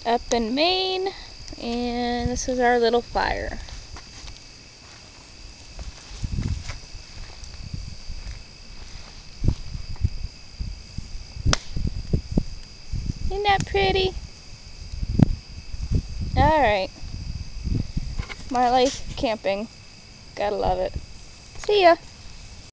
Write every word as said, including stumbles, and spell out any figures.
up in Maine, and this is our little fire. Isn't that pretty? Alright. My life camping. Gotta love it. See ya.